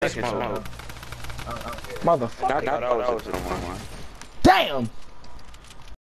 second smoke. Motherfucker. I thought I was the one. Damn!